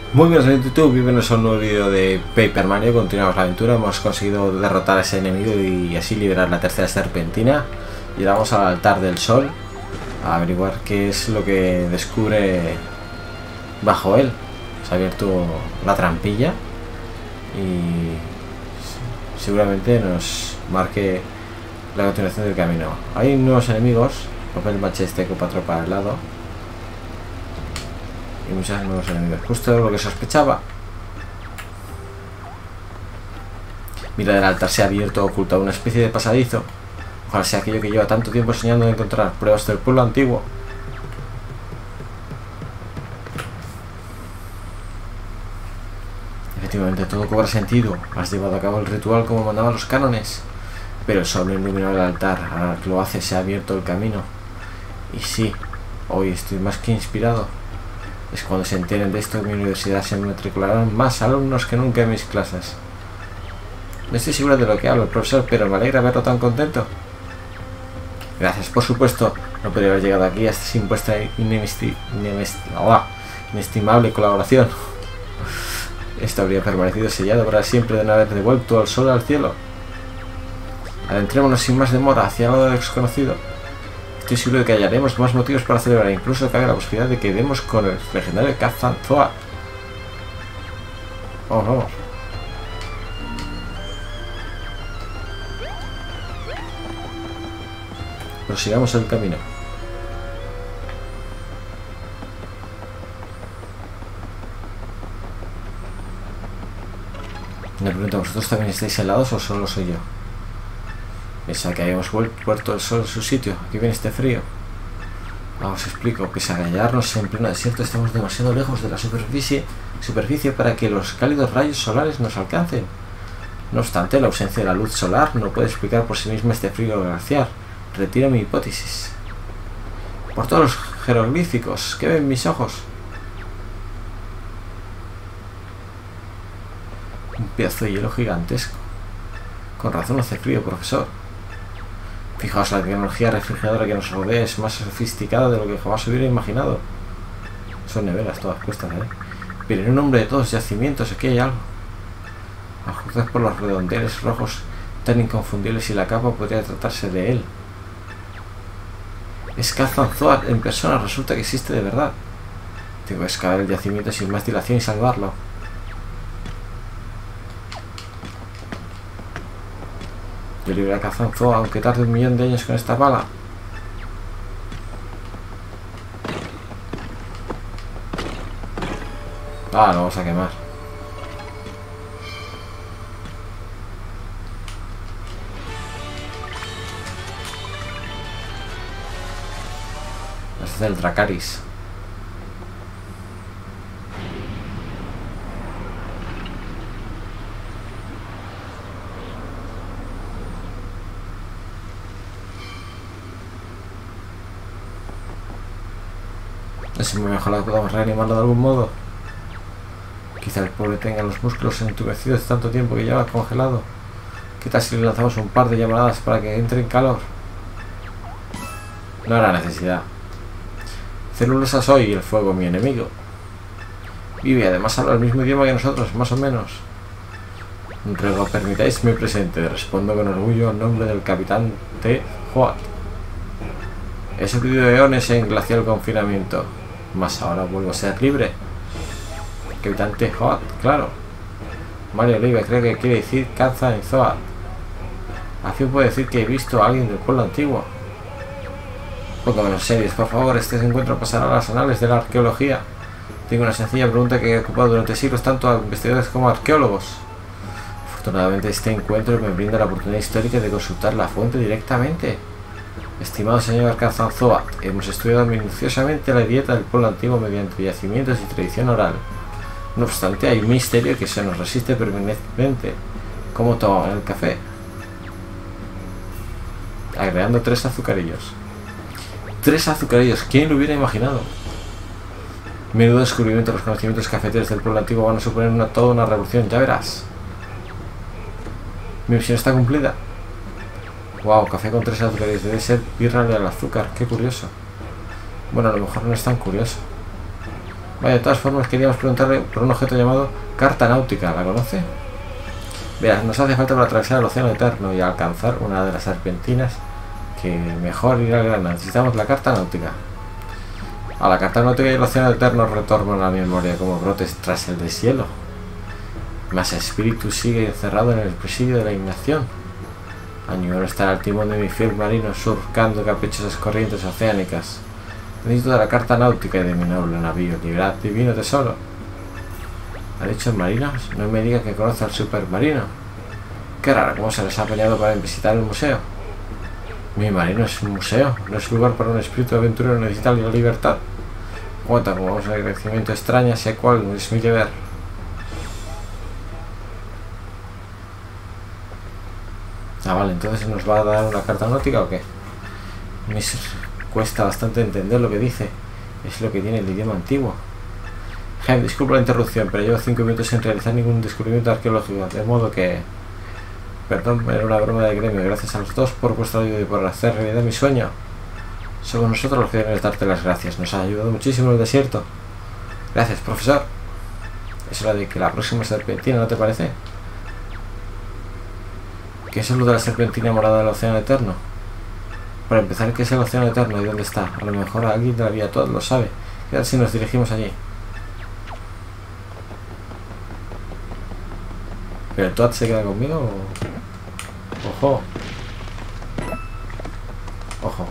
Muy buenas en YouTube, bienvenidos a un nuevo vídeo de Paper Mario. Continuamos la aventura, hemos conseguido derrotar a ese enemigo y así liberar la tercera serpentina. Y ahora vamos al altar del sol a averiguar qué es lo que descubre bajo él. Se ha abierto la trampilla y seguramente nos marque la continuación del camino. Hay nuevos enemigos, papel machete, copa tropa al lado. Y muchos nuevos enemigos, justo lo que sospechaba. Mira, del altar se ha abierto, ocultado una especie de pasadizo. Ojalá sea aquello que lleva tanto tiempo soñando de encontrar, pruebas del pueblo antiguo. Efectivamente, todo cobra sentido. Has llevado a cabo el ritual como mandaban los cánones. Pero el sol no iluminó el altar. Ahora que lo hace, se ha abierto el camino. Y sí, hoy estoy más que inspirado. Es cuando se enteren de esto, en mi universidad se matricularán más alumnos que nunca en mis clases. No estoy seguro de lo que hablo el profesor, pero me alegra verlo tan contento. Gracias, por supuesto. No podría haber llegado aquí hasta sin vuestra inestimable colaboración. Esto habría permanecido sellado para siempre de no haber devuelto al sol al cielo. Adentrémonos sin más demora hacia el lado desconocido. Estoy seguro de que hallaremos más motivos para celebrar, incluso cabe la posibilidad de que demos con el legendario Kazanzoa. Oh no. Prosigamos el camino. Me pregunto, ¿vosotros también estáis helados o solo soy yo? Pensaba que habíamos vuelto el sol en su sitio. Aquí viene este frío. Os explico. Pese a hallarnos en pleno desierto, estamos demasiado lejos de la superficie para que los cálidos rayos solares nos alcancen. No obstante, la ausencia de la luz solar no puede explicar por sí misma este frío glaciar. Retiro mi hipótesis. Por todos los jeroglíficos que ven mis ojos. Un pedazo de hielo gigantesco. Con razón hace frío, profesor. Fijaos, la tecnología refrigeradora que nos rodea es más sofisticada de lo que jamás hubiera imaginado. Son neveras todas puestas, Pero en un nombre de todos los yacimientos aquí hay algo. A juzgar por los redondeles rojos tan inconfundibles y la capa, podría tratarse de él. Es Kazanzoa en persona, resulta que existe de verdad. Tengo que excavar el yacimiento sin más dilación y salvarlo. Yo libré a Kazanzoa, aunque tarde 1.000.000 de años con esta bala. Ah, lo vamos a quemar. Este es el Dracaris. Si me mejor podamos reanimarlo de algún modo. Quizá el pobre tenga los músculos entumecidos de tanto tiempo que lleva congelado. ¿Qué tal si le lanzamos un par de llamaradas para que entre en calor? No era necesidad. Celulosa soy y el fuego mi enemigo. Vive y además habla el mismo idioma que nosotros, más o menos. Ruego permitáis mi presente. Respondo con orgullo en nombre del capitán T. Hoat. He sufrido eones en glacial confinamiento. Mas ahora vuelvo a ser libre. Capitán T. Hoat, claro. Mario Oliva, creo que quiere decir Kazanzoa. A fin puedo decir que he visto a alguien del pueblo antiguo. Póngamenos serios, por favor. Este encuentro pasará a las anales de la arqueología. Tengo una sencilla pregunta que ha ocupado durante siglos tanto a investigadores como a arqueólogos. Afortunadamente este encuentro me brinda la oportunidad histórica de consultar la fuente directamente. Estimado señor Kazanzoa, hemos estudiado minuciosamente la dieta del pueblo antiguo mediante yacimientos y tradición oral. No obstante, hay un misterio que se nos resiste permanentemente. ¿Cómo toman el café? Agregando 3 azucarillos. 3 azucarillos, ¿quién lo hubiera imaginado? Menudo descubrimiento. Los conocimientos cafeteros del pueblo antiguo van a suponer toda una revolución, ya verás. Mi misión está cumplida. Wow, café con 3 azúcares. Debe ser birra al azúcar. Qué curioso. Bueno, a lo mejor no es tan curioso. Vaya, de todas formas queríamos preguntarle por un objeto llamado Carta Náutica. ¿La conoce? Verás, nos hace falta para atravesar el océano eterno y alcanzar una de las serpentinas que mejor ir al grano. Necesitamos la Carta Náutica. A la Carta Náutica y el océano eterno retornan a la memoria como brotes tras el deshielo. Mas espíritu sigue encerrado en el presidio de la ignación. Añoro estar al timón de mi fiel marino surcando caprichosas corrientes oceánicas. Necesito de la Carta Náutica y de mi noble navío. Liberad, divino tesoro. ¿Ha dicho el marino? No me diga que conoce al supermarino. Qué raro, ¿cómo se les ha peleado para visitar el museo? Mi marino es un museo, no es lugar para un espíritu aventurero, necesita la libertad. Cuenta como un agradecimiento extraña, sé cuál es mi deber. Ah, vale, entonces nos va a dar una carta náutica o qué. Me cuesta bastante entender lo que dice. Es lo que tiene el idioma antiguo. Jaime, disculpa la interrupción, pero llevo 5 minutos sin realizar ningún descubrimiento arqueológico, de modo que... Perdón, era una broma de gremio. Gracias a los dos por vuestra ayuda y por hacer realidad mi sueño. Somos nosotros los que debemos darte las gracias. Nos ha ayudado muchísimo en el desierto. Gracias, profesor. Es hora de que la próxima serpentina, ¿no te parece? ¿Qué es lo de la serpentina morada del océano eterno? Para empezar, ¿qué es el océano eterno y dónde está? A lo mejor alguien de la vía Todd lo sabe. ¿Qué tal si nos dirigimos allí? ¿Pero el Todd se queda conmigo o...? Ojo. Ojo.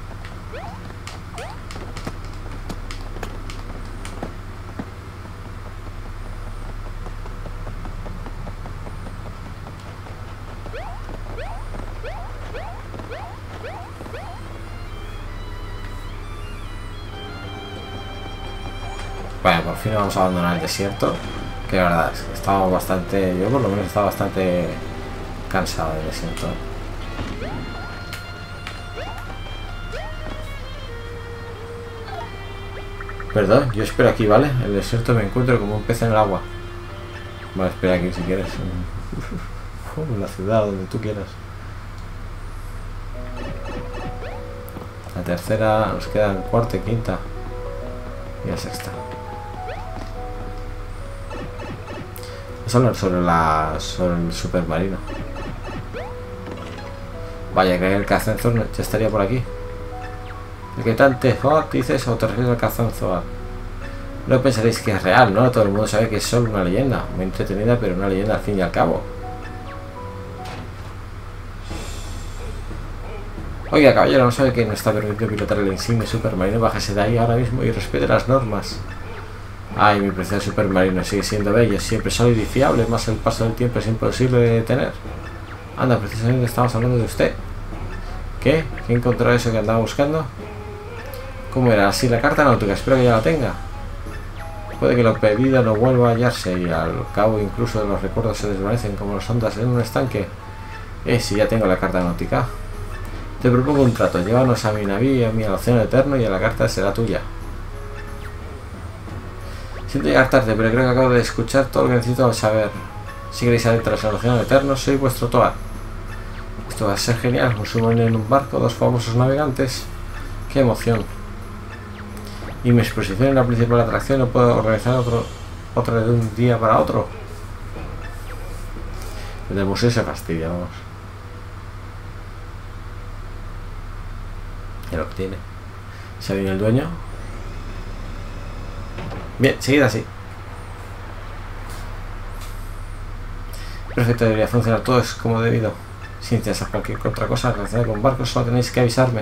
Bueno, por fin vamos a abandonar el desierto. Que la verdad es que estábamos bastante... Yo por lo menos estaba bastante cansado del desierto. Perdón, yo espero aquí, ¿vale? El desierto me encuentro como un pez en el agua. Vale, espera aquí si quieres. En la ciudad, donde tú quieras. La tercera, nos quedan cuarta y quinta. Y la sexta. Vamos a hablar sobre el supermarino. Vaya, que el Cazanzor ya estaría por aquí. ¿El que tal te dices o te refieres al Cazanzor? No pensaréis que es real, ¿no? Todo el mundo sabe que es solo una leyenda. Muy entretenida, pero una leyenda al fin y al cabo. Oiga, caballero, ¿no sabe que no está permitido pilotar el insigne supermarino? Bájese de ahí ahora mismo y respete las normas. Ay, mi precioso supermarino sigue siendo bello, siempre sólido y fiable, más el paso del tiempo es imposible de detener. Anda, precisamente estamos hablando de usted. ¿Qué? ¿Quién encontró eso que andaba buscando? ¿Cómo era? Así la carta náutica, espero que ya la tenga. Puede que lo pedido no vuelva a hallarse y al cabo incluso los recuerdos se desvanecen como las ondas en un estanque. Si ya tengo la carta náutica. Te propongo un trato, llévanos a mi navío y a mí al océano eterno y a la carta será tuya. Siento llegar tarde, pero creo que acabo de escuchar todo lo que necesito saber. Si queréis adentrar al océano eterno, soy vuestro Toad. Esto va a ser genial, un submarino en un barco, dos famosos navegantes. ¡Qué emoción! Y mi exposición en la principal atracción, no puedo organizar otra de un día para otro. El del museo se fastidia, vamos. Ya lo tiene. ¿Se viene el dueño? Bien, seguid así. Perfecto, debería funcionar todo es como debido. Si necesitas cualquier otra cosa relacionada con barcos, solo tenéis que avisarme.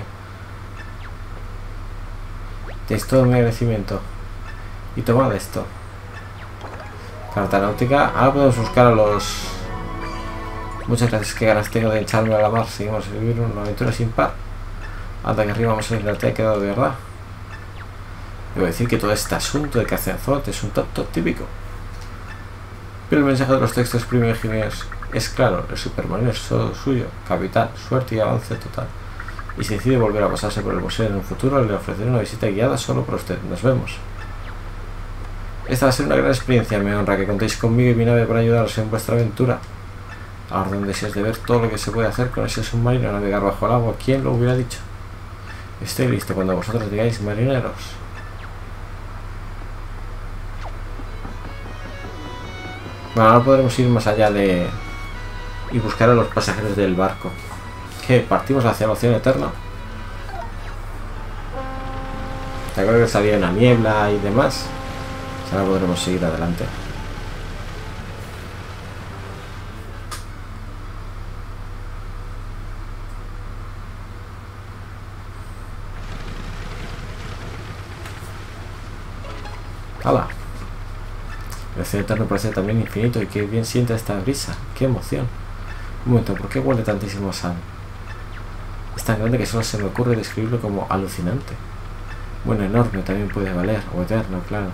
Tenéis todo mi agradecimiento. Y tomad esto. Carta náutica. Ahora podemos buscar a los... Muchas gracias, que ganas tengo de echarme a la mar. Seguimos a vivir una aventura sin par. Anda que arriba vamos a ir, te ha quedado de verdad. Debo decir que todo este asunto de Cazanzot es un tonto típico. Pero el mensaje de los textos primigenios es claro, el supermarino es todo suyo, capital, suerte y avance total. Y si decide volver a pasarse por el museo en un futuro, le ofreceré una visita guiada solo para usted. Nos vemos. Esta va a ser una gran experiencia, me honra que contéis conmigo y mi nave para ayudaros en vuestra aventura. Ahora donde deseas de ver todo lo que se puede hacer con ese submarino, navegar bajo el agua, ¿quién lo hubiera dicho? Estoy listo cuando vosotros digáis, marineros. Bueno, ahora podremos ir más allá de... y buscar a los pasajeros del barco. ¿Qué? ¿Partimos hacia el océano eterno? ¿Te acuerdas que salía una niebla y demás? Ahora podremos seguir adelante. ¡Hala! El océano eterno parece también infinito y qué bien siente esta brisa. ¡Qué emoción! Un momento, ¿por qué huele tantísimo a sal? Es tan grande que solo se me ocurre describirlo como alucinante. Bueno, enorme también puede valer, o eterno, claro.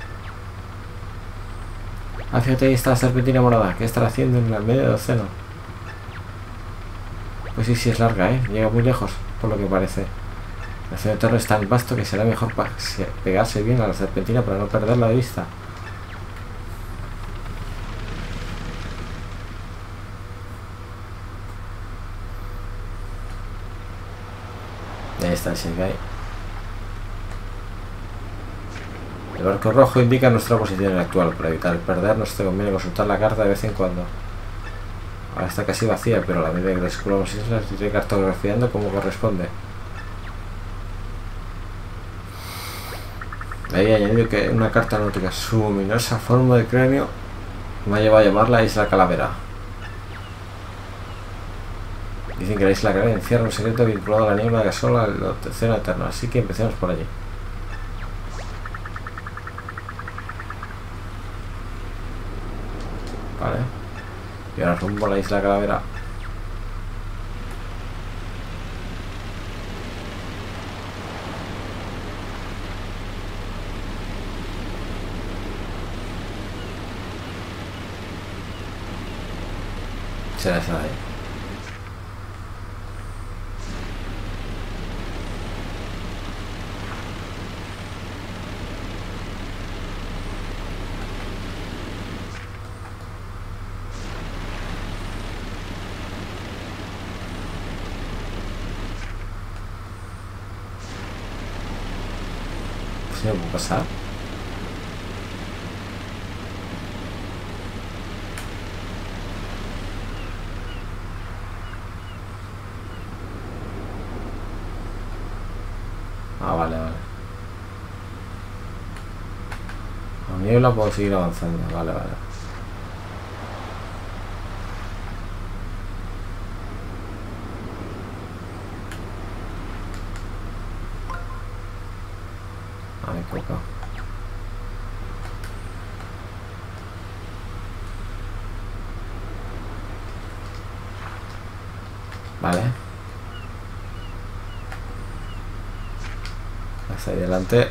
Ah, fíjate, ahí está la serpentina morada. ¿Qué estará haciendo en el medio del océano? Pues sí, sí es larga, ¿eh? Llega muy lejos, por lo que parece. El océano eterno es tan vasto que será mejor pegarse bien a la serpentina para no perderla de vista. Ahí está, ese que hay. El barco rojo indica nuestra posición actual. Para evitar perdernos te conviene consultar la carta de vez en cuando. Ahora está casi vacía, pero a la medida que descubramos islas iré cartografiando como corresponde. Ahí he añadido que una carta náutica, su ominosa forma de cráneo me ha llevado a llamarla Isla Calavera. Dicen que la Isla Calavera encierra un secreto vinculado a la niebla de gasol al océano eterno, así que empecemos por allí. Vale. Y ahora rumbo a la Isla Calavera. Será esa de ahí. Pues no puedo pasar. Ah, vale, vale. Con niebla puedo seguir avanzando. Vale, vale. Ah, me he equivocado. Vale. Hacia ahí delante.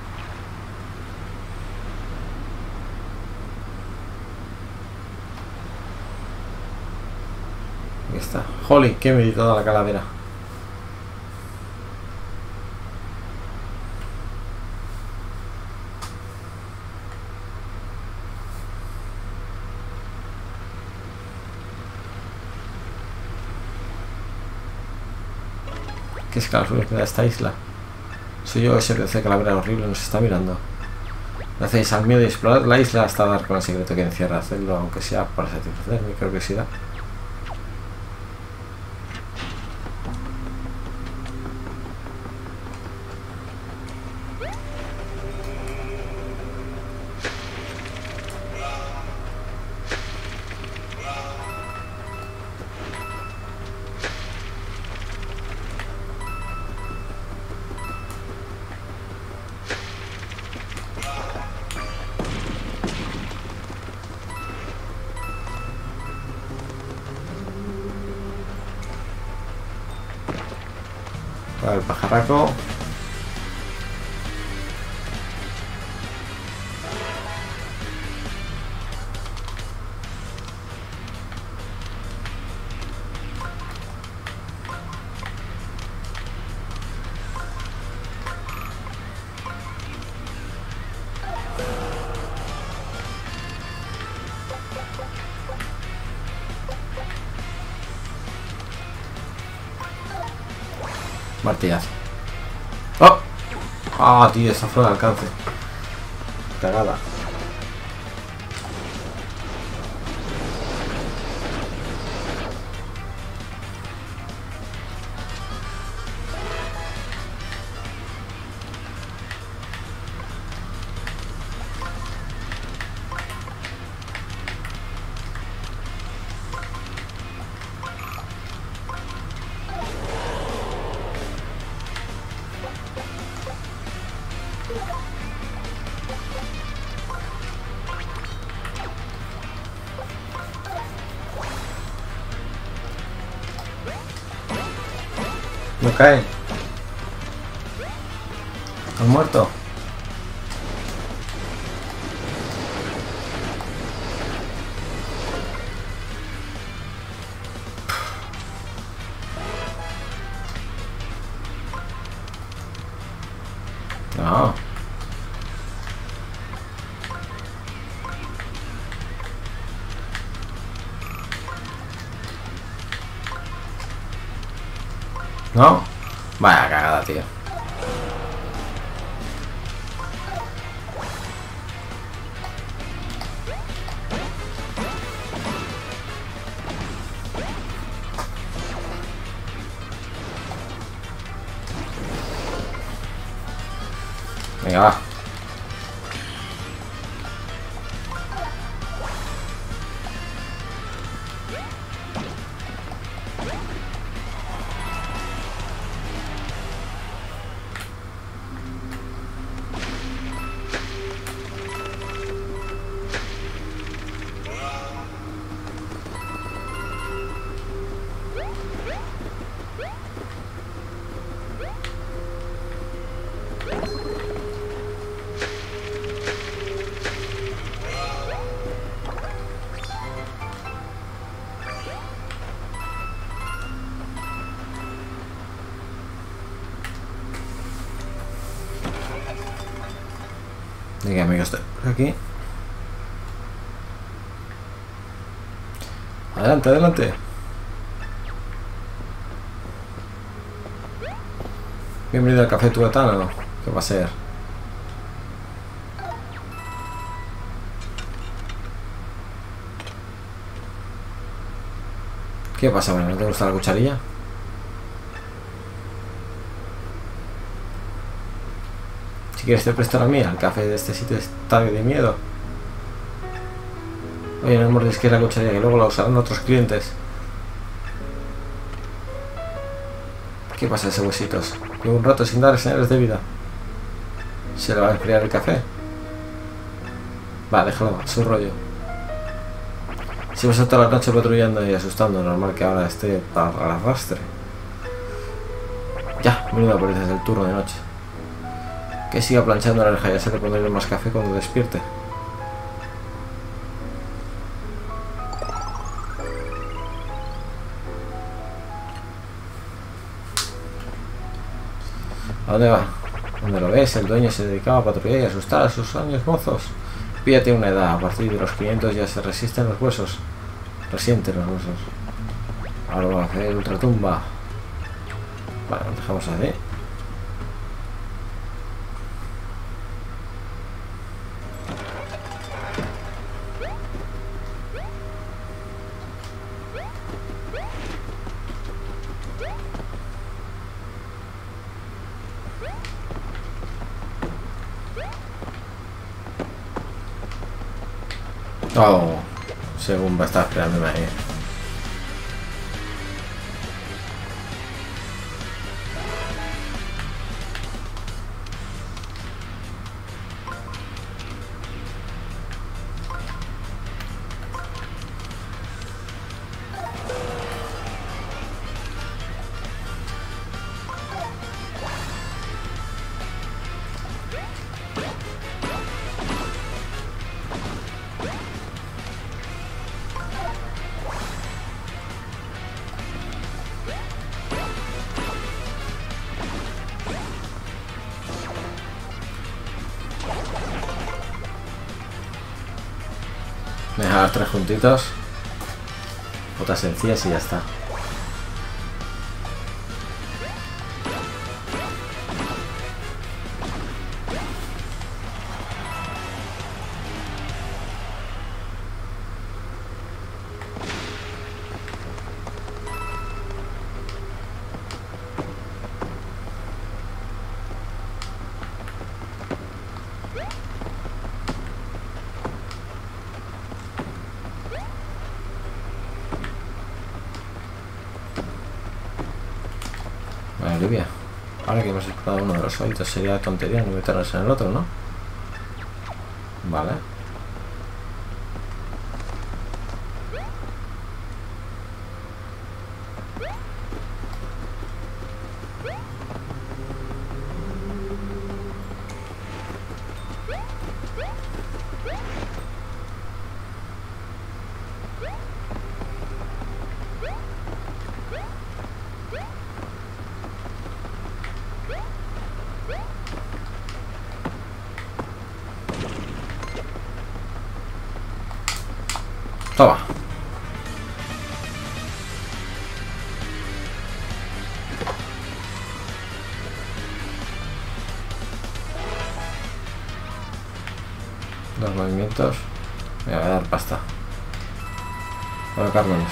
Ahí está. Jolly, que me di toda la calavera. ¿Qué escalofríos me da esta isla? Soy yo ese de calavera horrible, nos está mirando. No hacéis al miedo de explorar la isla hasta dar con el secreto que encierra. Hacerlo aunque sea para satisfacer mi curiosidad. Para el pajarraco. Martillazo. ¡Oh! ¡Ah, tío! Está fuera de alcance. Cagada. No cae. ¿Han muerto? No. No. Vaya cagada, tío. Venga, va. Venga, amigos, estoy por aquí. Adelante, adelante. Bienvenido al café tibetano. ¿Qué va a ser? ¿Qué pasa? Bueno, ¿no te gusta la cucharilla? Si quieres te presto la mía. El café de este sitio está de miedo. Oye, no mordisques la cucharilla, que luego la usarán otros clientes. ¿Qué pasa ese huesitos? Llevo un rato sin dar señales de vida. ¿Se le va a enfriar el café? Va, déjalo, a su rollo. Si vas toda la noche patrullando y asustando, normal que ahora esté para el arrastre. Ya, menuda pereza, es el turno de noche. Que siga planchando la oreja, ya se le pondré más café cuando despierte. ¿A dónde va? ¿Dónde lo ves? El dueño se dedicaba a patrullar y asustar a sus años mozos. Pídate una edad, a partir de los 500 ya se resisten los huesos. Resienten los huesos. Ahora va a hacer ultratumba. Vale, lo dejamos así. Oh, según va a estar esperándome ahí. Me deja los tres juntitos. Botas sencillas y ya está. Vale, Olivia. Ahora que hemos explorado uno de los oídos, sería tontería no meternos en el otro, ¿no? Vale. Toma. Dos movimientos. Me voy a dar pasta. Bueno, Cármenes.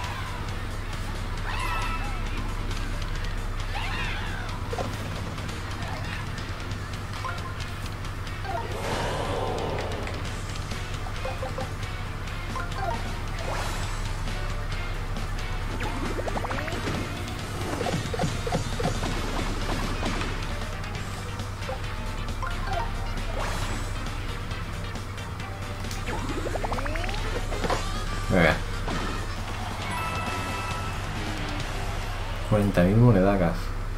Muy bien. 40.000 monedacas.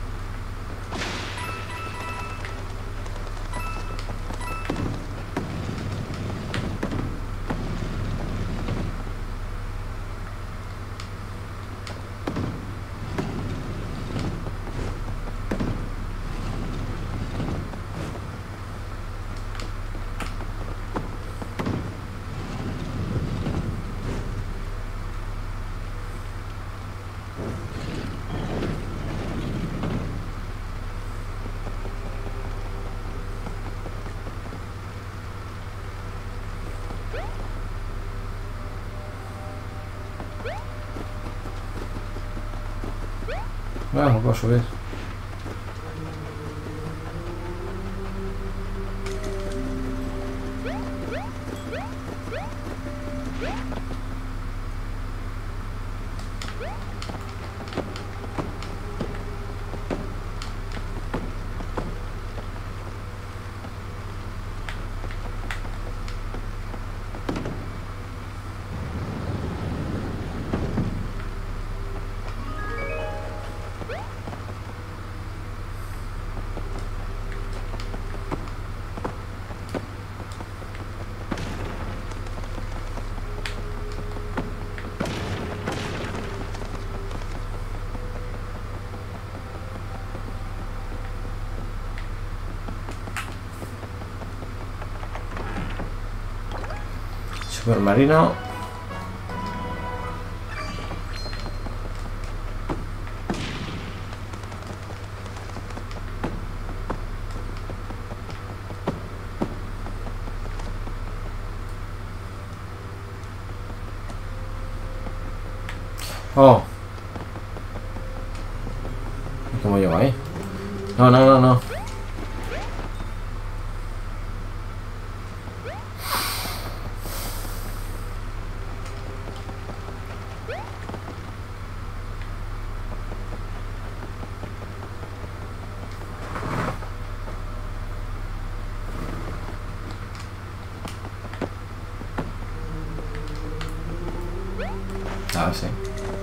No puedo subir. Supermarino. Oh. ¿Cómo llego ahí? No, no, no, no. Ah, sí.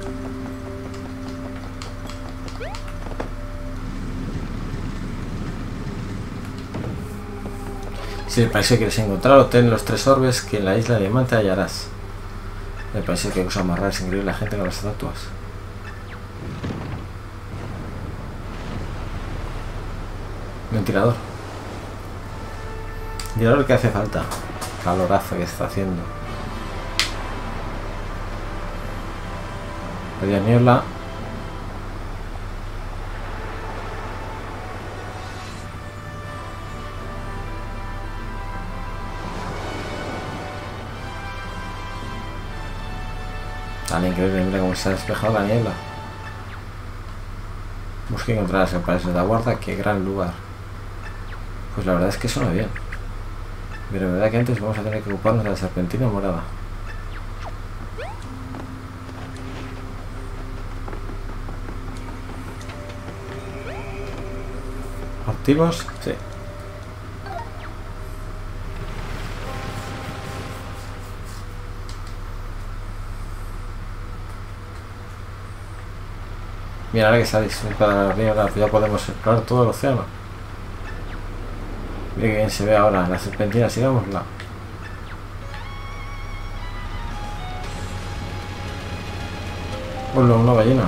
Si el país que quieres encontrar, obtén los 3 orbes que en la isla de Diamante hallarás. Me parece que cosa más rara es increíble la gente con las estatuas. Ventilador. Ventilador que hace falta. Calorazo que está haciendo. Media niebla. Tan increíble, mira cómo se ha despejado la niebla. Busque encontrar el Palacio de la Guarda, qué gran lugar. Pues la verdad es que suena bien. Pero la verdad que antes vamos a tener que ocuparnos de la serpentina morada. ¿Partimos? Sí. Mira, ahora que salís para arriba, ya podemos explorar todo el océano. Mira que bien se ve ahora la serpentina, sigámosla. Hola, una ballena.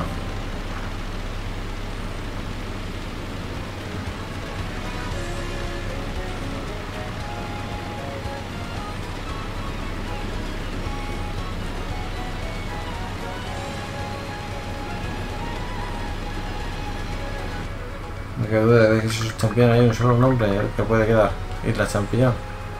que dude de que esos champiñón hay un solo nombre el que puede quedar. Isla Champiñón.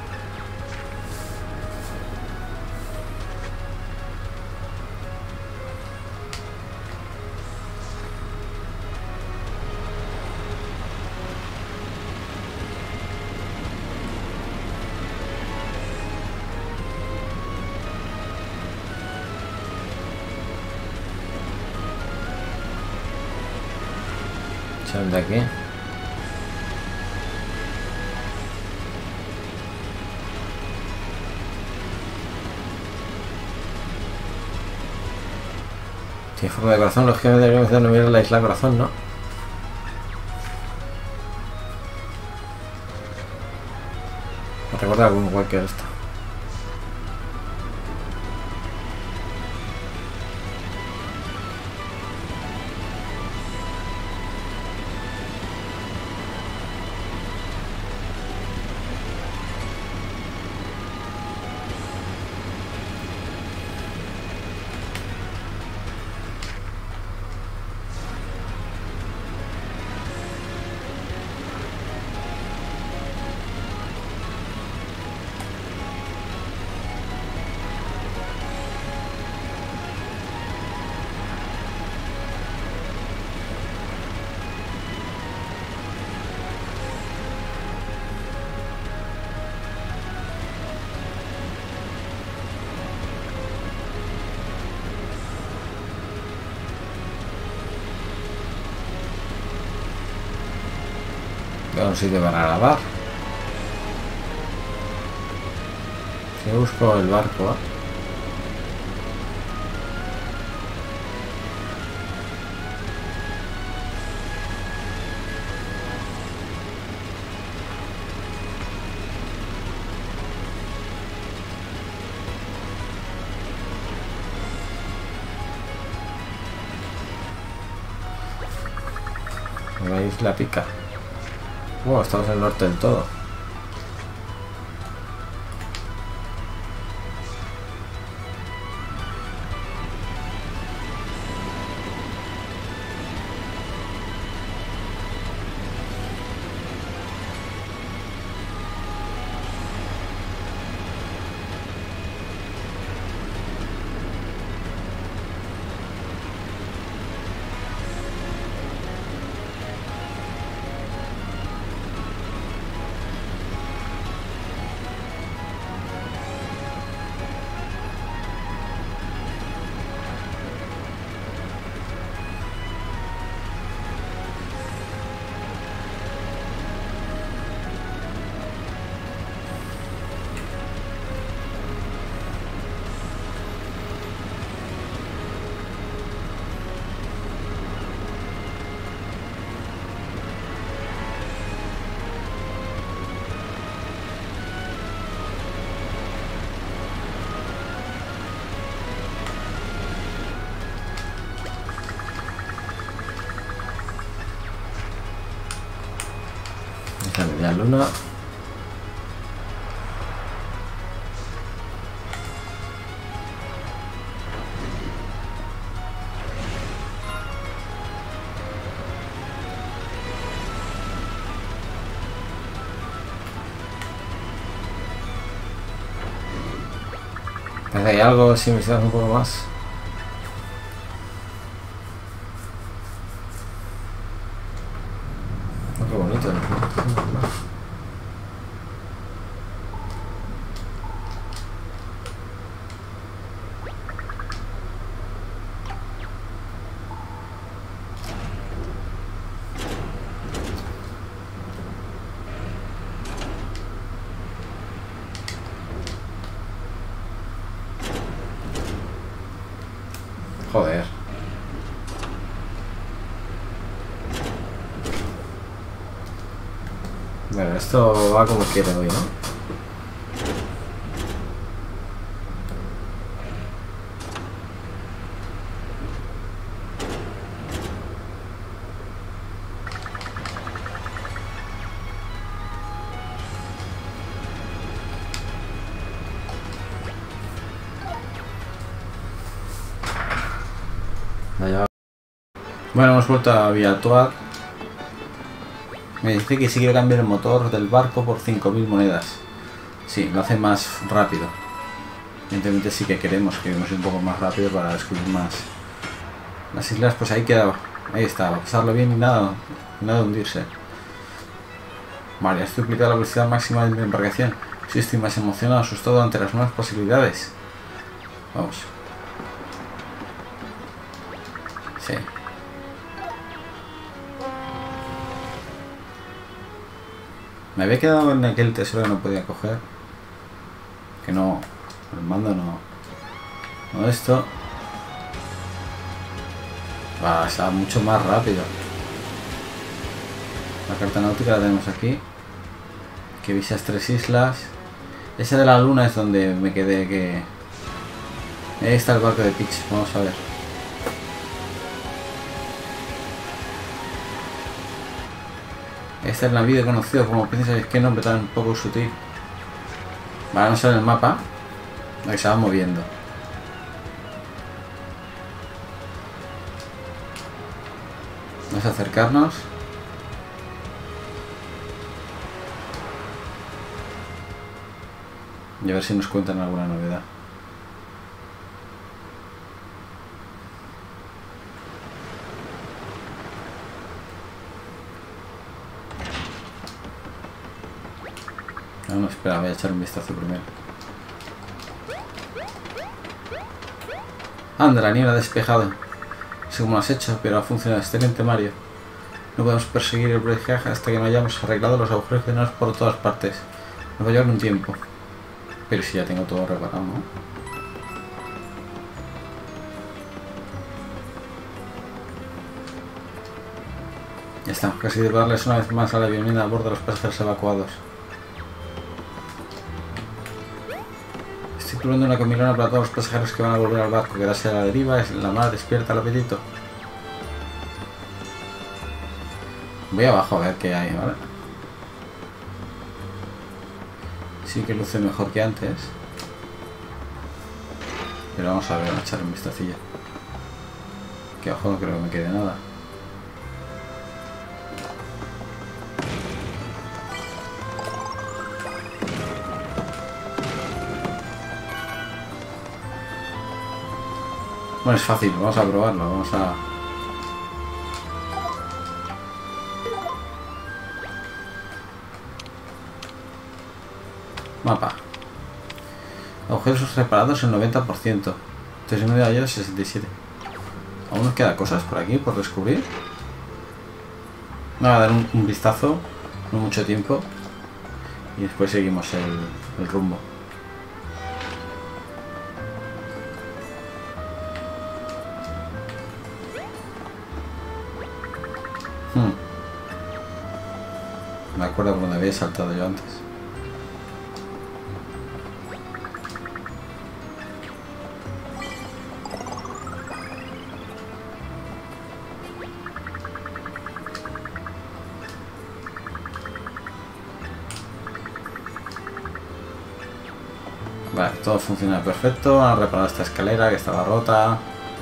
Salen de aquí. Tiene forma de corazón, los que deberíamos denominar la isla corazón, ¿no? Me recuerda a algún cualquier esto. Un sitio para grabar. Si busco el barco, ¿eh? La isla Pica. Estamos en el norte del todo. La luna. Parece que hay algo, si me un poco más. Qué bonito, ¿no? Joder. Bueno, esto va como quiere hoy, ¿no? Allá. Bueno, hemos vuelto a Viatuar. Me dice que si quiero cambiar el motor del barco por 5000 monedas. Sí, lo hace más rápido. Evidentemente sí que queremos ir un poco más rápido para descubrir más. Las islas, pues ahí quedaba. Ahí está, va a pasarlo bien y nada de hundirse. Vale, has duplicado la velocidad máxima de mi embarcación. Sí, estoy más emocionado, asustado ante las nuevas posibilidades. Vamos. Sí. Me había quedado en aquel tesoro que no podía coger. Que no... El mando no... No esto. Va, o sea, mucho más rápido. La carta náutica la tenemos aquí. Que vi esas 3 islas. Esa de la luna es donde me quedé que... Ahí está el barco de Peach, vamos a ver. Este es el navío conocido como Princesa, qué nombre tan poco sutil. Vale, vamos a ver el mapa. Que se va moviendo. Vamos a acercarnos. Y a ver si nos cuentan alguna novedad. No, espera, voy a echar un vistazo primero. Anda, la niebla ha despejado. No sé cómo lo has hecho, pero ha funcionado excelente, Mario. No podemos perseguir el brebaje hasta que no hayamos arreglado los agujeros que tenemos por todas partes. Nos va a llevar un tiempo. Pero si ya tengo todo reparado, ¿no? Ya estamos casi de darles una vez más a la bienvenida a bordo de los pasajeros evacuados. Estoy probando una comilona para todos los pasajeros que van a volver al barco. Quedarse a la deriva, es la mar despierta el apetito. Voy abajo a ver qué hay, ¿vale? Sí que luce mejor que antes. Pero vamos a ver, a echar un vistacillo. Que abajo no creo que me quede nada. Bueno, es fácil, vamos a probarlo, vamos a... Mapa. Agujeros reparados el 90%. 3,5 de ayer 67. ¿Aún nos queda cosas por aquí por descubrir? Voy a dar un vistazo, no mucho tiempo. Y después seguimos el rumbo. Me acuerdo por donde había saltado yo antes. Vale, todo funciona perfecto. Han reparado esta escalera que estaba rota.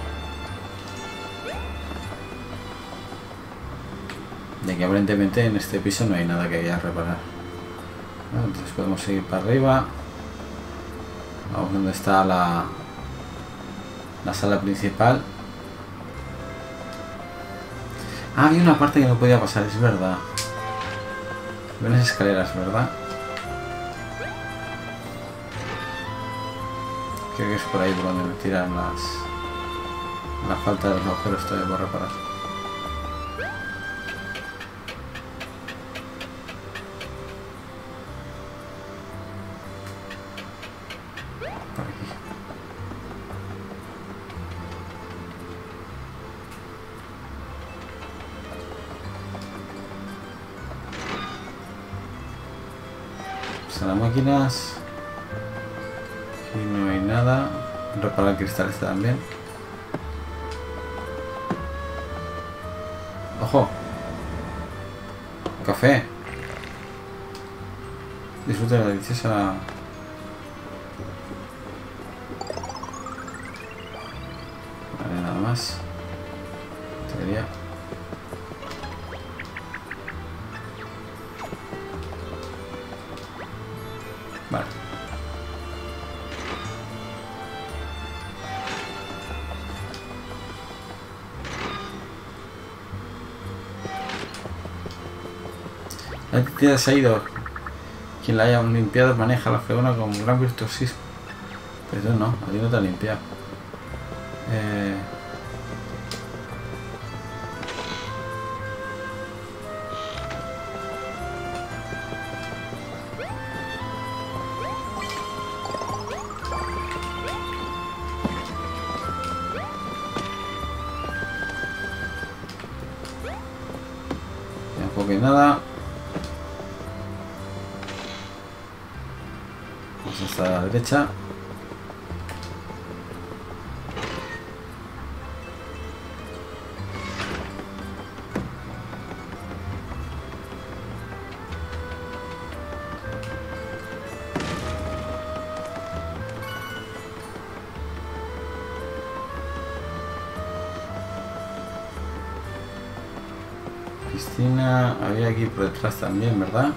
De que aparentemente en este piso no hay nada que haya reparar. Bueno, entonces podemos seguir para arriba. Vamos donde está la sala principal. Ah, había una parte que no podía pasar, es verdad. Ven las escaleras, ¿verdad? Creo que es por ahí por donde me tiran la falta de los agujeros todavía por reparar. Por aquí. Pues las máquinas. Aquí no hay nada. Reparar el cristal este también. ¡Ojo! ¡Café! Disfruta de la deliciosa... Vale, nada más. Debería... Vale. La entidad se ha ido. Quien la haya limpiado maneja la fregona con gran virtuosismo. Pero no, a ti no te ha limpiado. Tampoco hay nada. Vamos hasta la derecha. Piscina, había aquí por detrás también, ¿verdad?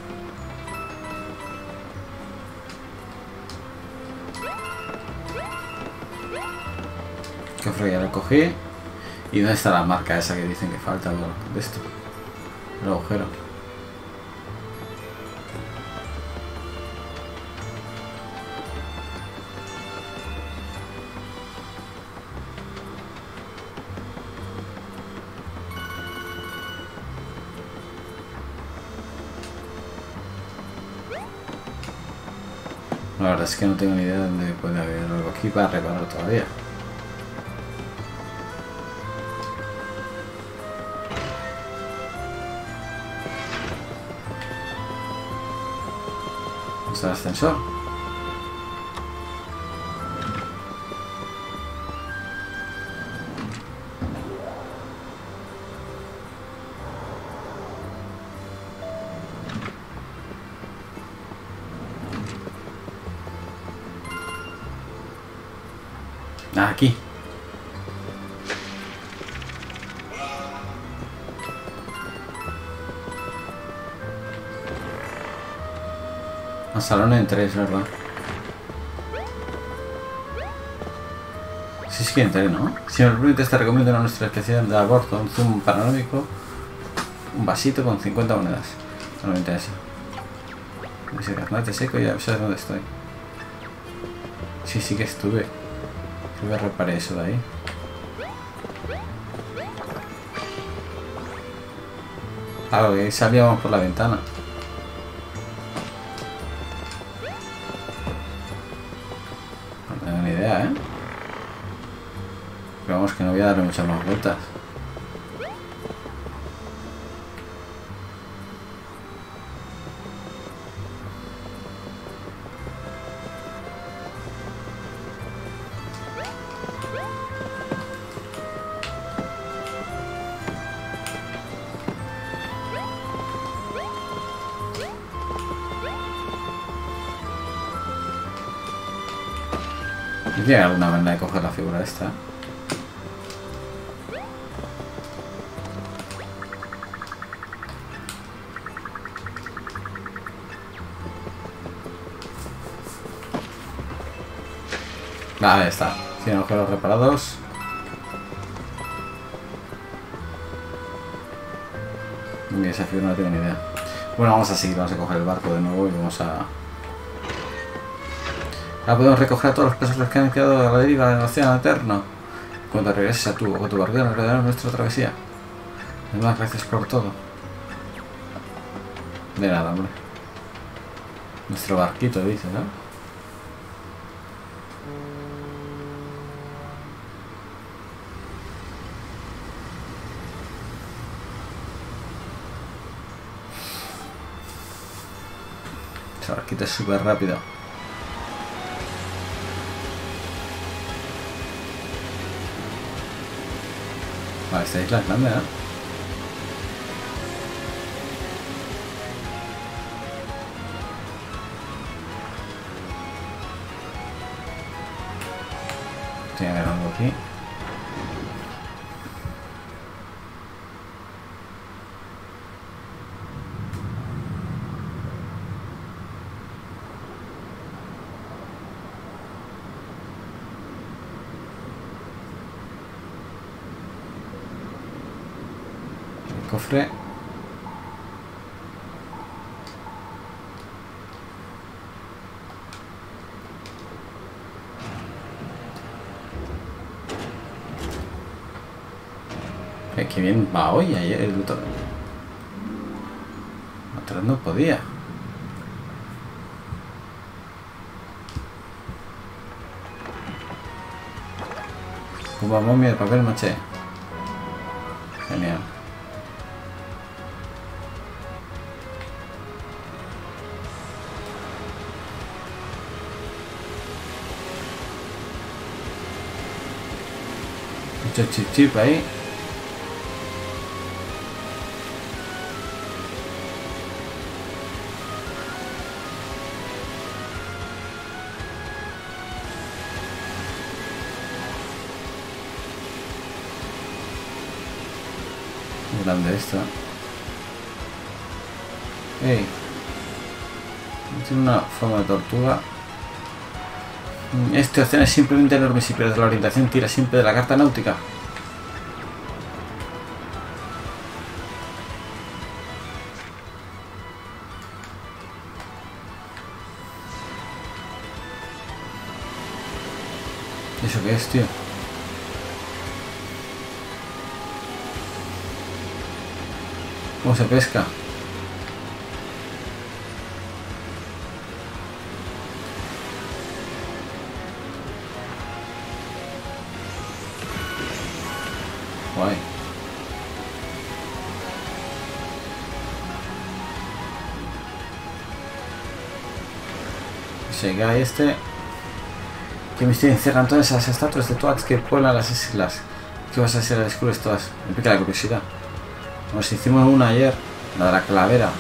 Que fue, ya lo cogí. ¿Y dónde está la marca esa que dicen que falta de esto? El agujero. La verdad es que no tengo ni idea de dónde puede haber algo aquí para reparar todavía. ¿Dónde está el ascensor? Ah, aquí. Al salón entré, es verdad. Sí que entré, ¿no? Si me lo permites, te recomiendo una nuestra especial de aborto, un zoom panorámico, un vasito con 50 monedas. No me interesa. Ese carnate seco, ya sabes dónde estoy. Sí que estuve. Creo que reparé eso de ahí. Claro, que ahí salíamos por la ventana. No tengo ni idea, ¿eh? Pero vamos, que no voy a darle muchas más vueltas. ¿Tiene alguna manera de coger la figura esta? Vale, está. 100 agujeros reparados. Y esa figura no tengo ni idea. Bueno, vamos a seguir, vamos a coger el barco de nuevo y vamos a... Ahora podemos recoger a todos los pesos que han quedado a la deriva del océano eterno. Cuando regreses a tu barco, nos regalarás nuestra travesía. Además, gracias por todo. De nada, hombre. Nuestro barquito, dice, ¿no? Ese barquito es súper rápido. Vale, esta isla es grande, ¿eh? Tiene que haber algo aquí. cofre. Qué bien va hoy. Ayer el otro... Atrás no podía. Pumba momia de papel maché. Genial. Mucho chip chip ahí. Grande esto. Hey, tiene una forma de tortuga. Este océano es simplemente enorme. Si pierdes la orientación, tira siempre de la carta náutica. ¿Eso qué es, tío? ¿Cómo se pesca? Guay. Se cae este. ¿Qué misterio encierran todas esas estatuas de Toads que pueblan las islas? ¿Qué vas a hacer a descubrir todas? Me pica la curiosidad. Nos hicimos una ayer, la de la calavera.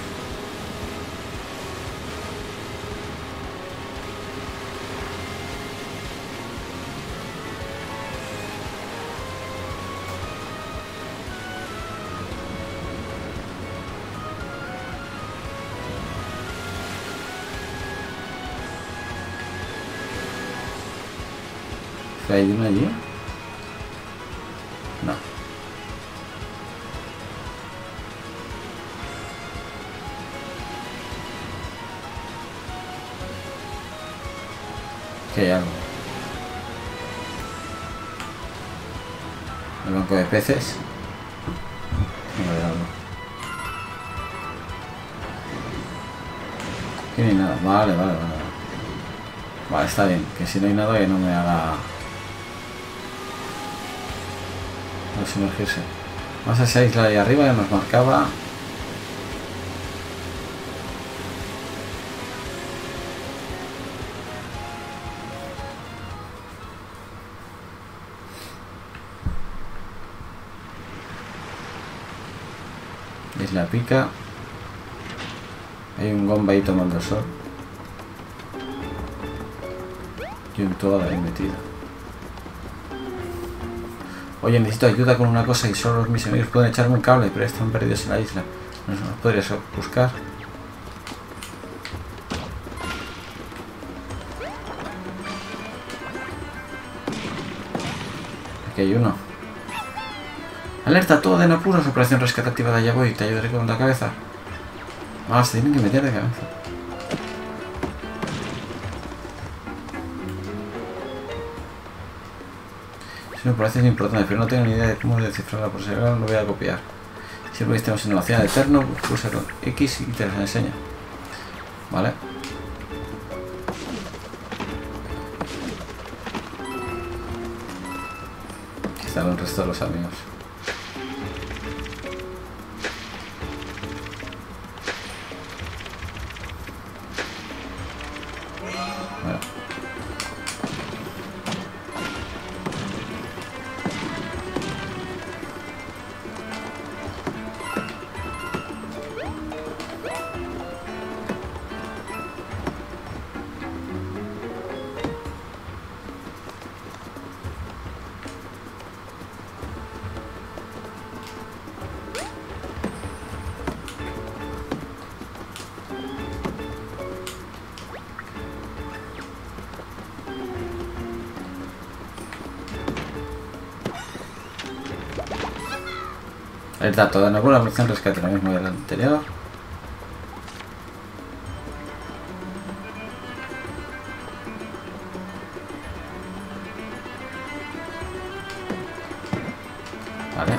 ¿Hay una allí? No. ¿Qué hay algo? El banco de peces. No hay algo. Aquí no hay nada. Vale, vale, vale. Vale, está bien. Que si no hay nada que no me haga... No sumergirse. Vamos a esa isla de ahí arriba que nos marcaba. Isla Pica. Hay un gomba ahí tomando el sol. Y un todo ahí metido. Oye, necesito ayuda con una cosa y solo mis amigos pueden echarme un cable, pero están perdidos en la isla. ¿Nos podrías buscar? Aquí hay uno. Alerta, todo en apuros. Operación rescatativa de allá voy. Te ayudaré con la cabeza. Ah, se tienen que meter de cabeza. Es una operación importante, pero no tengo ni idea de cómo descifrarla. Por si ahora lo voy a copiar. Siempre que estemos en el océano eterno, pulsar X y te las enseña. Vale. Aquí están el resto de los amigos. Vale. Alerta toda Nebula, evolución rescate, lo mismo del anterior. Vale.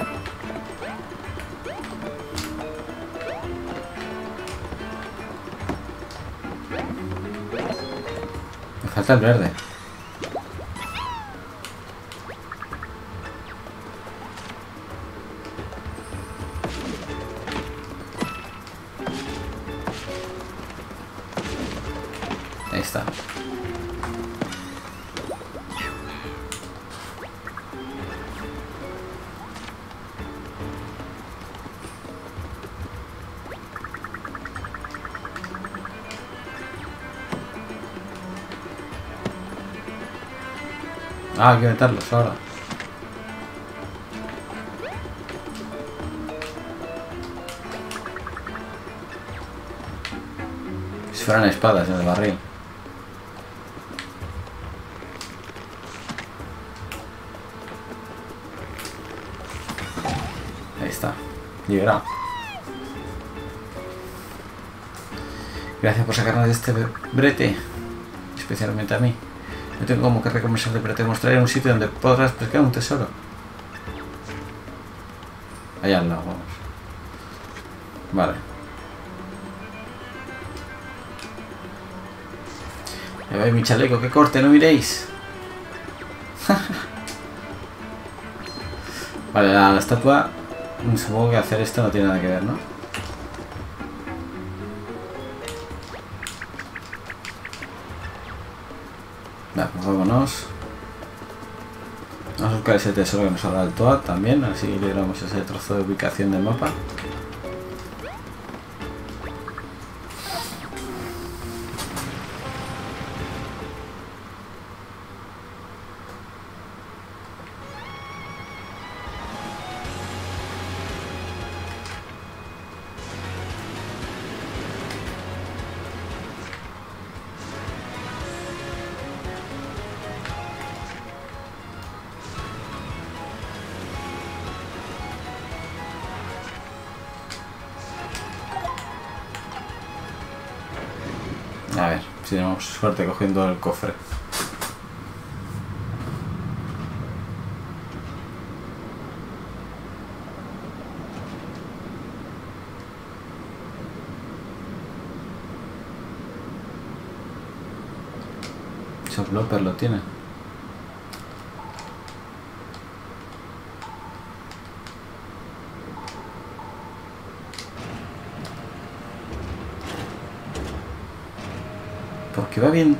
Me falta el verde. Ahí está. Ah, hay que meterlos ahora. Si fueran espadas en el barril. Ahí está. Liberado. Gracias por sacarnos de este brete. Especialmente a mí. No tengo como que recompensarte, pero te mostraré un sitio donde podrás pescar un tesoro. Allá al lado, vamos. Vale. Ya veis mi chaleco, que corte, no miréis. Vale, la estatua. Supongo que hacer esto no tiene nada que ver, ¿no? Vale, pues vámonos. Vamos a buscar ese tesoro que nos ha dado el Toad también, así liberamos ese trozo de ubicación del mapa. A ver, si tenemos suerte cogiendo el cofre. Softloper lo tiene. Porque va bien.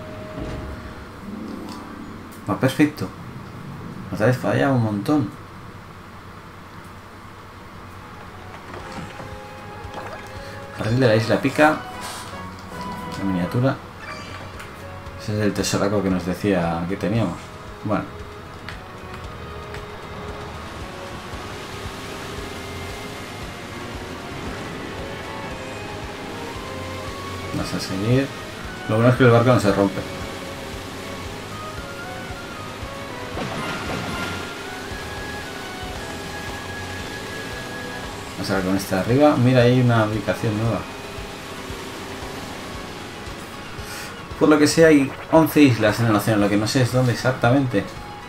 Va perfecto. Otra vez falla un montón. Jardín de la isla Pica. La miniatura. Ese es el tesoraco que nos decía que teníamos. Bueno. Vamos a seguir. Lo bueno es que el barco no se rompe. Vamos a ver con este de arriba. Mira, hay una ubicación nueva. Por lo que sea, hay 11 islas en el océano. Lo que no sé es dónde exactamente.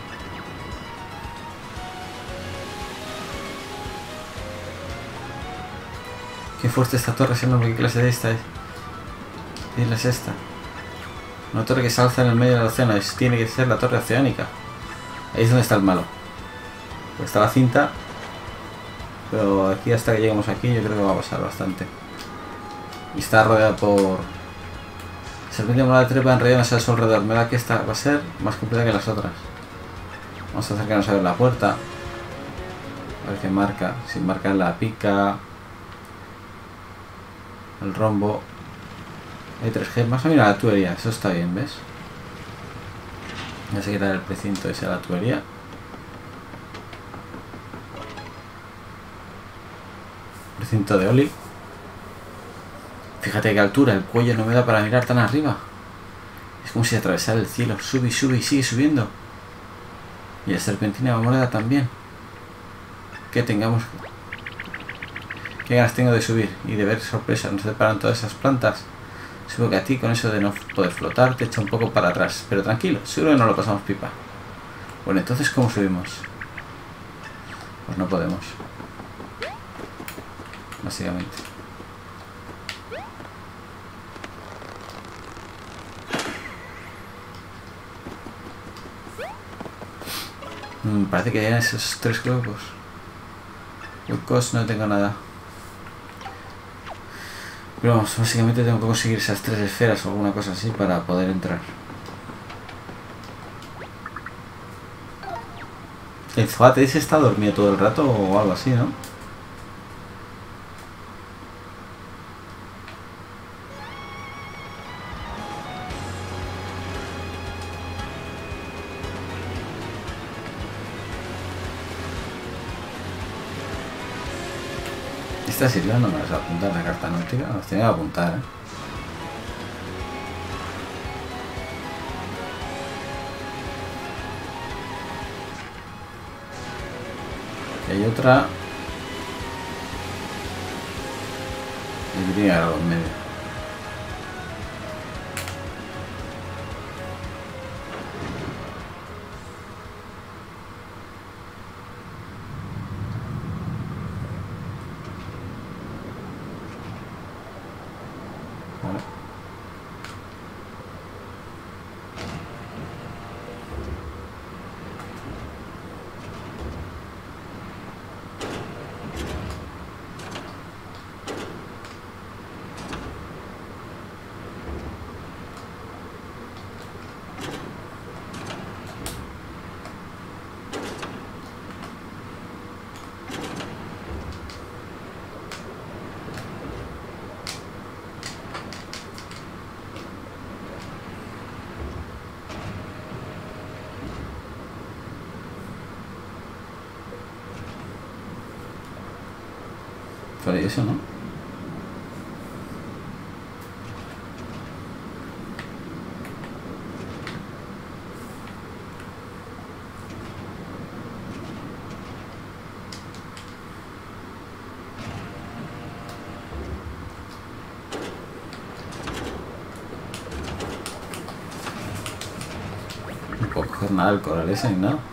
Qué fuerte esta torre, es enorme. ¿Qué clase de esta es? ¿Qué isla es esta? Una torre que se alza en el medio del océano. Tiene que ser la torre oceánica. Ahí es donde está el malo. Pues está la cinta. Pero aquí hasta que lleguemos aquí yo creo que va a pasar bastante. Y está rodeada por... Serpiente morada trepa enredadas a su alrededor. Me da que esta va a ser más completa que las otras. Vamos a acercarnos a ver la puerta. A ver qué marca. Si marca la pica. El rombo. Hay 3 gemas. Mira la tubería. Eso está bien, ¿ves? Ya se quita el precinto ese a la tubería. Precinto de Oli. Fíjate qué altura, el cuello no me da para mirar tan arriba. Es como si atravesara el cielo. Sube y sube y sigue subiendo. Y la serpentina moneda también. Que tengamos Qué ganas tengo de subir y de ver sorpresa. Nos deparan todas esas plantas. Seguro que a ti con eso de no poder flotar te echa un poco para atrás. Pero tranquilo, seguro que no lo pasamos pipa. Bueno, entonces ¿cómo subimos? Pues no podemos. Básicamente. Parece que ya esos 3 huecos. Huecos no tengo nada. Pero vamos, básicamente tengo que conseguir esas 3 esferas o alguna cosa así para poder entrar. El Zoate ese está dormido todo el rato o algo así, ¿no? Estas islas no me las voy a apuntar, la carta náutica, las tengo que apuntar, ¿eh? Y hay otra. Y tiene algo en medio. Vale. Por eso, ¿no? No puedo coger nada del coral ese ni nada.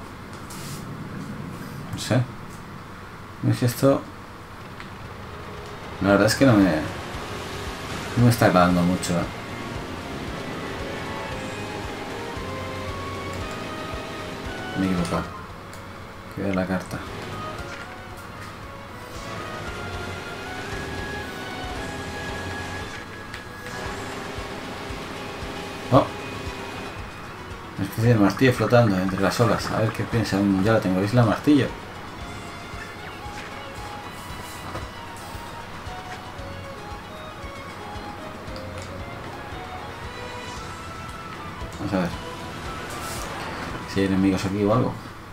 No sé. No es que esto... La verdad es que no me está agradando mucho. Me he equivocado. Que vea la carta. Oh. Una especie de martillo flotando entre las olas. A ver qué piensan. Ya la tengo. ¿Veis la martillo? Vamos a ver si hay enemigos aquí o algo.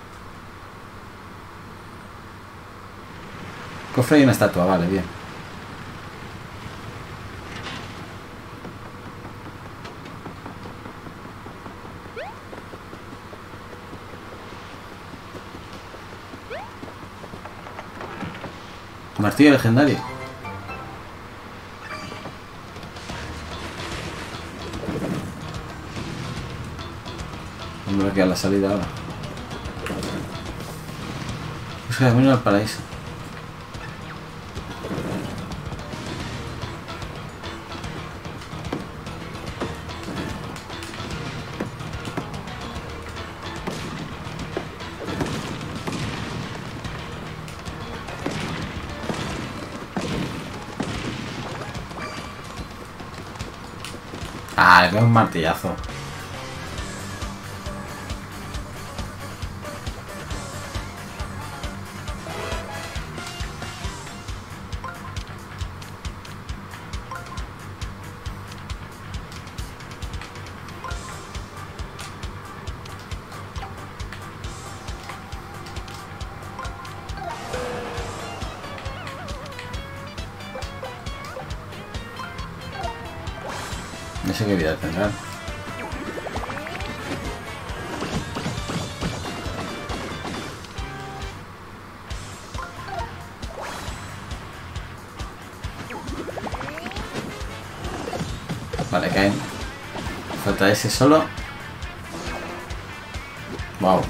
Cofre y una estatua, vale, bien. Martillo legendario. Vamos a ver a la salida ahora. Busca el camino al paraíso. Ah, le pego un martillazo. No sé qué vida tendrán. Vale, caen. Falta ese solo. Wow.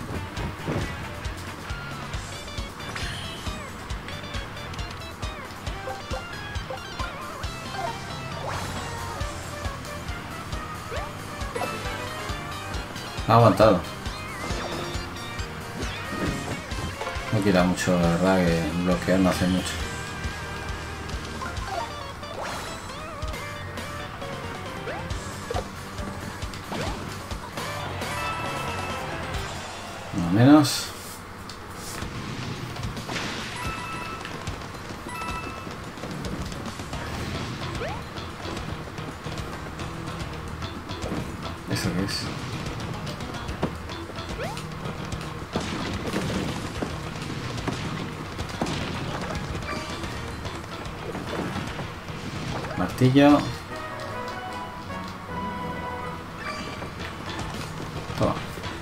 Ha aguantado. No queda mucho, la verdad, que bloquear no hace mucho. Más o menos. ¿Eso qué es? Martillo. Toma.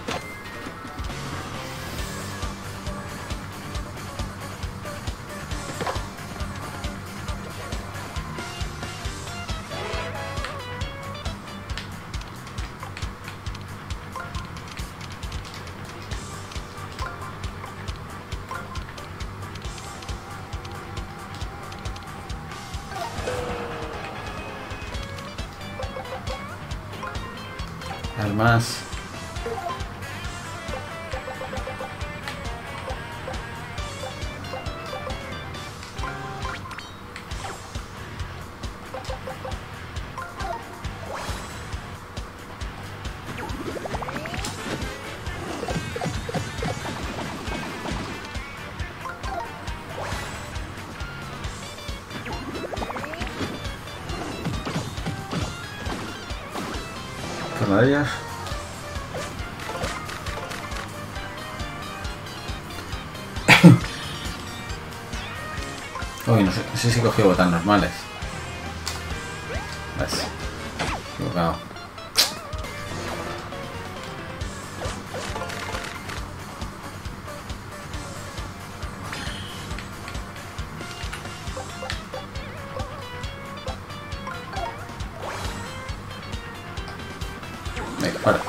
Armas. Tornadillas. Uy, no sé si cogí botas normales. ¿Ves? Equivocado. Venga, para.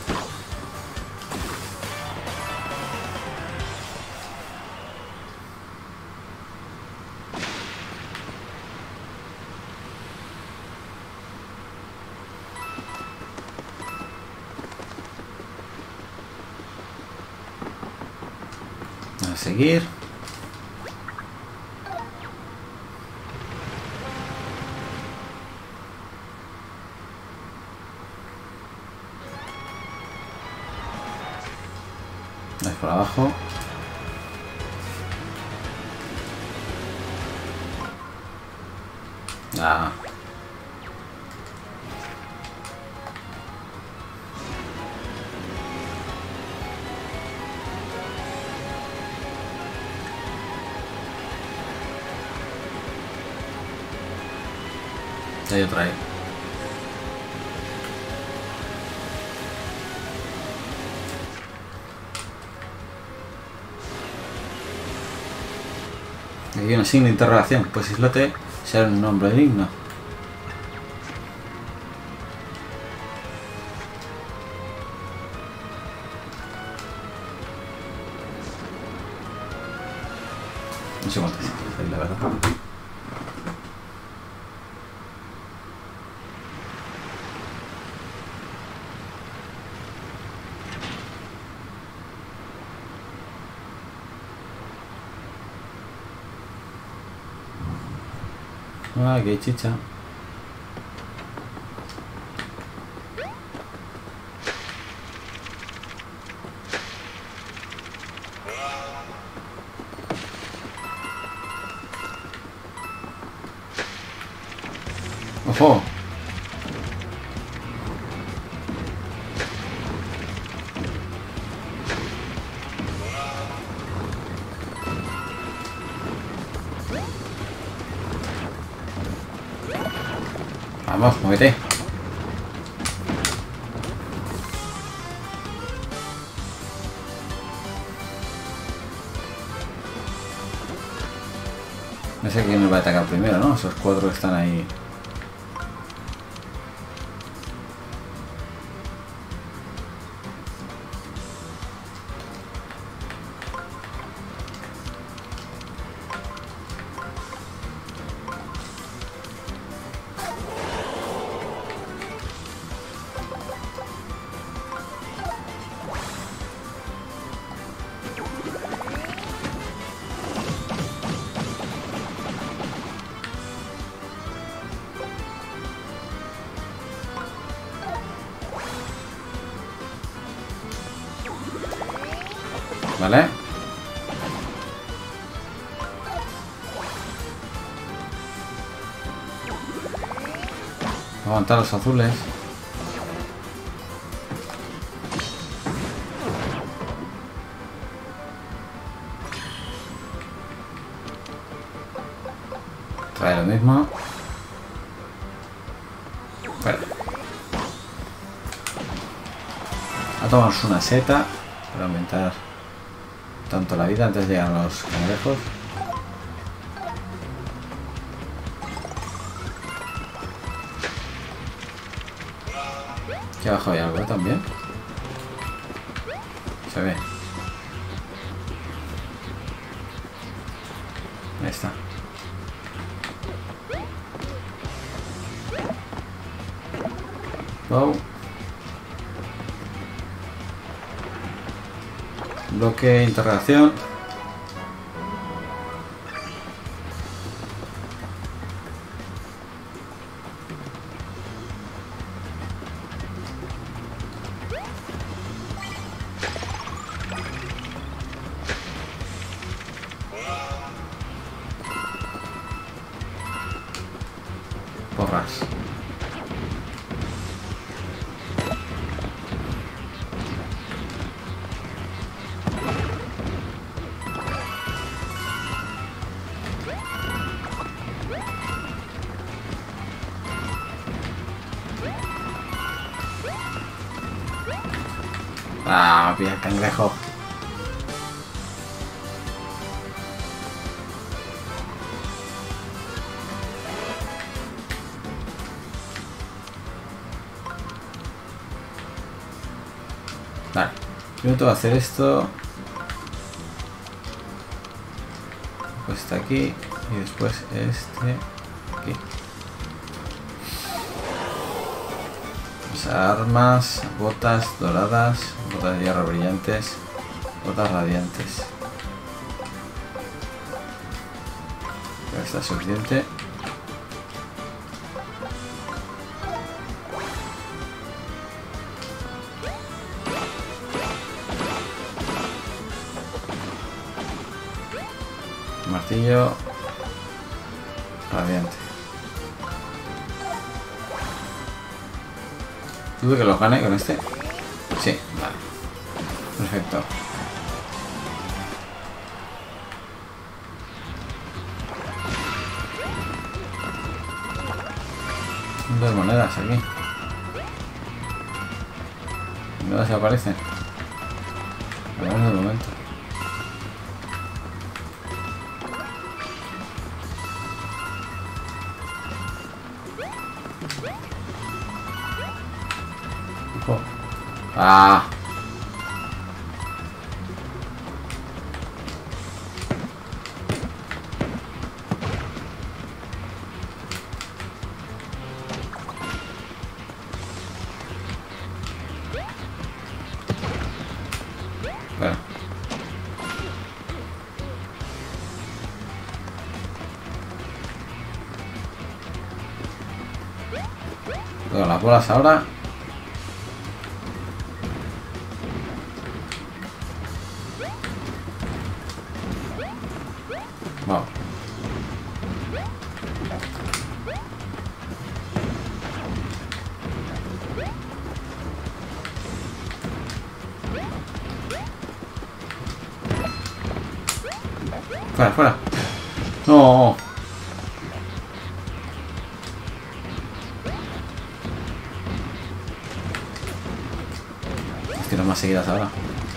A seguir. Es por abajo. Ah. Hay otra ahí. Aquí hay un signo de interrogación. Pues islote será un nombre digno. No sé cuántas hay, la verdad. Ah, qué chicha. ¡Ojo! Vamos, muévete. No sé quién me va a atacar primero, ¿no? Esos cuatro que están ahí. ¿Vale? Aguantar los azules. Trae lo mismo. Vale. A tomarnos una seta para aumentar tanto la vida antes de llegar a los cangrejos. Aquí abajo hay algo también. Se ve. Ahí está. Wow. Bloque de interrogación. Porras. Ah, pilla el cangrejo. Vale, yo tengo que hacer esto. Pues está aquí y después este aquí. Armas, botas doradas, botas de hierro brillantes, botas radiantes. Ya está suficiente. Martillo radiante. ¿Dudo que lo gane con este? Sí, vale. Perfecto. Dos monedas aquí. No se aparecen. A ver en el momento. Ah. Bueno. Todas las bolas ahora. Wow. Fuera, fuera. No. Es que no más seguidas ahora.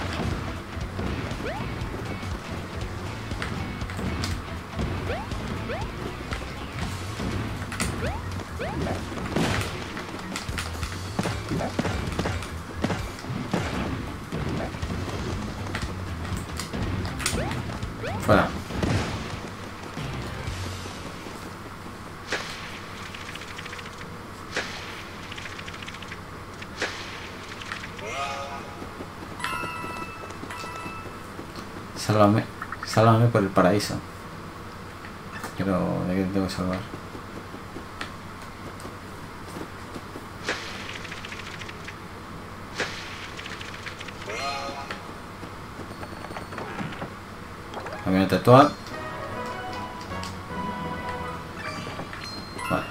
Fuera. Sálvame. Sálvame por el paraíso. Pero ¿de qué te tengo que salvar? camioneta Toad. Vale.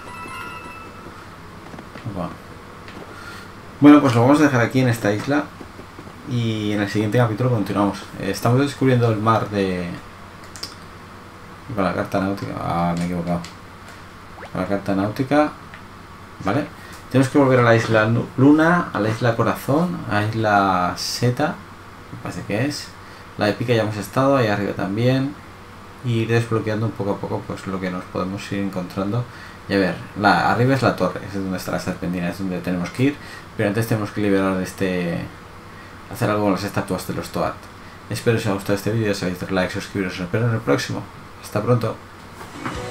Bueno, pues lo vamos a dejar aquí en esta isla. Y en el siguiente capítulo continuamos. Estamos descubriendo el mar de... Con la carta náutica. Ah, me he equivocado. Con la carta náutica. Vale. Tenemos que volver a la isla Luna, a la isla Corazón, a la isla Seta. Me parece que es. La de Pica ya hemos estado, ahí arriba también. Y ir desbloqueando un poco a poco pues lo que nos podemos ir encontrando. Y a ver, arriba es la torre, es donde está la serpentina, es donde tenemos que ir. Pero antes tenemos que liberar hacer algo con las estatuas de los Toad. Espero que os haya gustado este vídeo, si habéis dado like, suscribiros, os espero en el próximo. Hasta pronto.